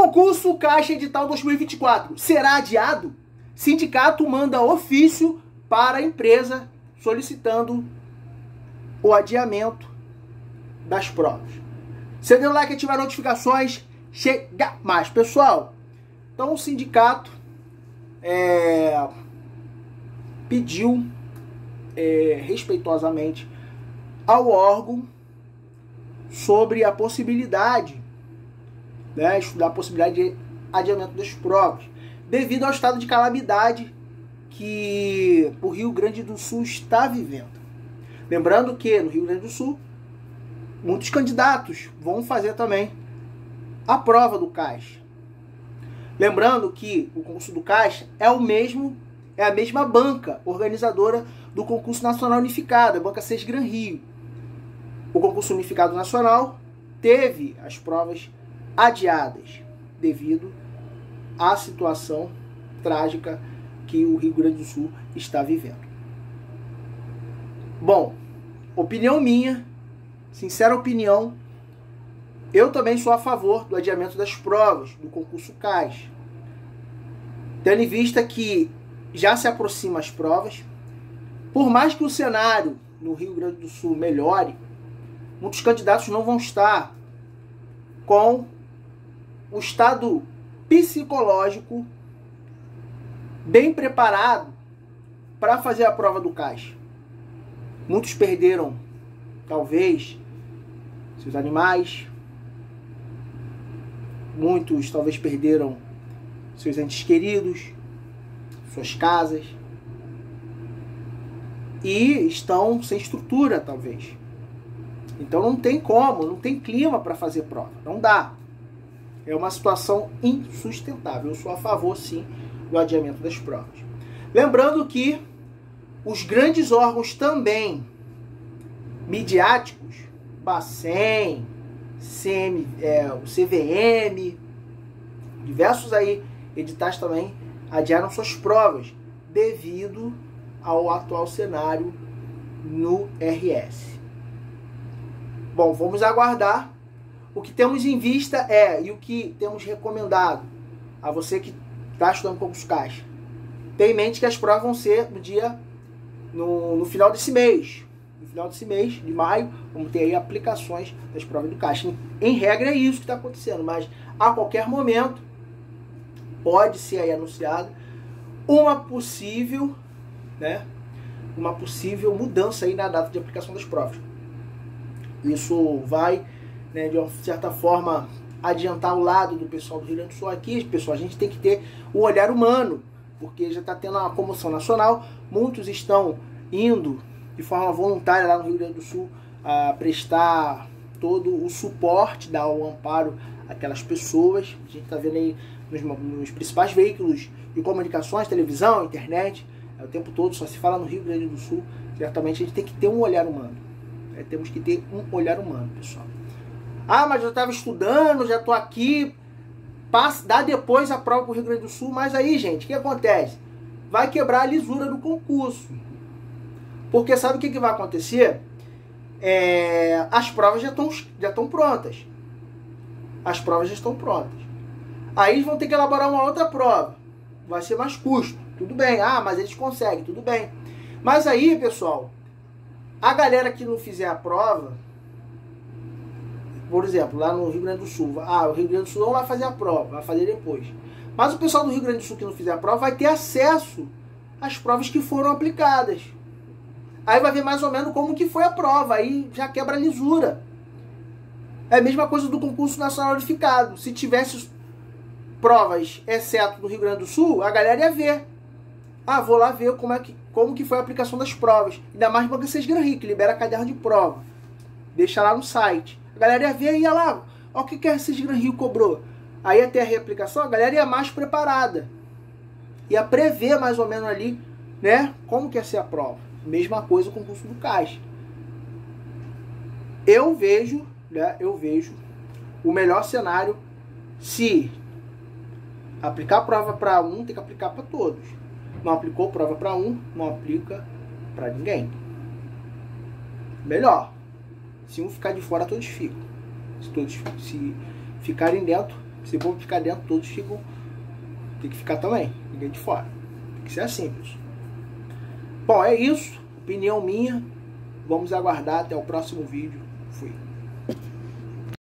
Concurso Caixa Edital 2024 será adiado? Sindicato manda ofício para a empresa solicitando o adiamento das provas. Você deu like, ativar notificações, chega mais. Pessoal, então o sindicato pediu respeitosamente ao órgão sobre a possibilidade, estudar a possibilidade de adiamento das provas, devido ao estado de calamidade que o Rio Grande do Sul está vivendo. Lembrando que no Rio Grande do Sul, muitos candidatos vão fazer também a prova do Caixa. Lembrando que o concurso do Caixa é a mesma banca organizadora do concurso nacional unificado, a banca Sesgran Rio. O concurso unificado nacional teve as provas adiadas devido à situação trágica que o Rio Grande do Sul está vivendo. Bom, opinião minha, sincera opinião, eu também sou a favor do adiamento das provas do concurso Caixa, tendo em vista que já se aproximam as provas. Por mais que o cenário no Rio Grande do Sul melhore, muitos candidatos não vão estar com o estado psicológico bem preparado para fazer a prova do Caixa. Muitos perderam, talvez, seus animais. Muitos, talvez, perderam seus entes queridos, suas casas. E estão sem estrutura, talvez. Então não tem como, não tem clima para fazer prova. Não dá. É uma situação insustentável. Eu sou a favor, sim, do adiamento das provas. Lembrando que os grandes órgãos também midiáticos, Bacen, o CVM, diversos aí editais também adiaram suas provas devido ao atual cenário no RS. Bom, vamos aguardar. O que temos em vista e o que temos recomendado a você que está estudando concurso Caixa. Tenha em mente que as provas vão ser no final desse mês. No final desse mês, de maio, vamos ter aí aplicações das provas do Caixa. Em regra é isso que está acontecendo, mas a qualquer momento pode ser aí anunciado uma possível mudança aí na data de aplicação das provas. Isso vai, de uma certa forma, adiantar o lado do pessoal do Rio Grande do Sul aqui. Pessoal, a gente tem que ter o olhar humano, porque já está tendo uma comoção nacional. Muitos estão indo de forma voluntária lá no Rio Grande do Sul a prestar todo o suporte, dar o amparo àquelas pessoas. A gente está vendo aí nos principais veículos de comunicações, televisão, internet, o tempo todo só se fala no Rio Grande do Sul. Certamente a gente tem que ter um olhar humano. Temos que ter um olhar humano, pessoal. Ah, mas eu estava estudando, já estou aqui. Dá depois a prova para o Rio Grande do Sul. Mas aí, gente, o que acontece? Vai quebrar a lisura do concurso. Porque sabe o que vai acontecer? As provas já estão prontas. As provas já estão prontas. Aí eles vão ter que elaborar uma outra prova. Vai ser mais custo. Tudo bem. Ah, mas eles conseguem. Tudo bem. Mas aí, pessoal, a galera que não fizer a prova, por exemplo, lá no Rio Grande do Sul, o Rio Grande do Sul não vai fazer a prova, vai fazer depois. Mas o pessoal do Rio Grande do Sul que não fizer a prova vai ter acesso às provas que foram aplicadas. Aí vai ver mais ou menos como que foi a prova, aí já quebra a lisura. É a mesma coisa do concurso nacional unificado. Se tivesse provas, exceto do Rio Grande do Sul, a galera ia ver. Ah, vou lá ver como que foi a aplicação das provas. Ainda mais banca Sesgran Rio, que libera caderno de prova. Deixa lá no site. A galera ia ver e ia lá. Olha o que a Sesgran Rio cobrou. Aí ia ter a reaplicação, a galera ia mais preparada. Ia prever mais ou menos ali, como que ia ser a prova. Mesma coisa com o concurso do Caixa. Eu vejo o melhor cenário se aplicar a prova para um, tem que aplicar para todos. Não aplicou prova para um, não aplica para ninguém. Melhor. Se um ficar de fora, todos ficam. Se todos ficarem dentro, Se o povo ficar dentro, todos ficam. Tem que ficar também, ninguém de fora. Tem que ser simples. Bom, é isso. Opinião minha. Vamos aguardar até o próximo vídeo. Fui.